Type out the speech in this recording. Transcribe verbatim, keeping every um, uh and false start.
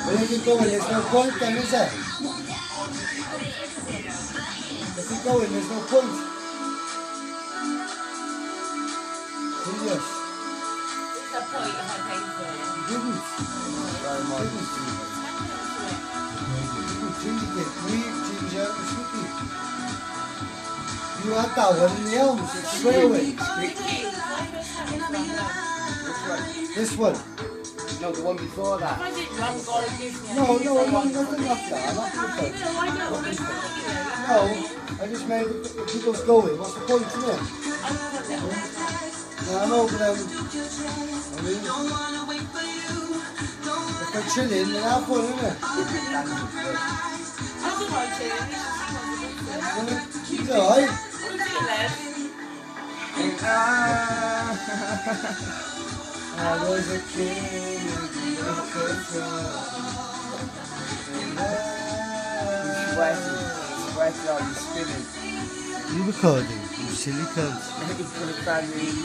When you go in, there's no point then, is there? If you go in, there's no point. Serious. It's a point if I pay for it. You didn't. Very much. Ginger did. Me, Ginger, and Squeaky. You had that one in the elms, straight away. This one. No, the one before that. I didn't, you haven't got to give me. No, no, no, nothing like that. I'm not going to No, I know. It's not, you know. No, I just made the, the people's going. What's the point to me? I don't know that. No, I know, but um, I mean, if I'm chilling, then I'll put it in it. I don't like it. It's alright. What do you left? I was a kid in the Sweaty, sweaty, all you spinning. You recording, you silly cunt. He's gonna find me.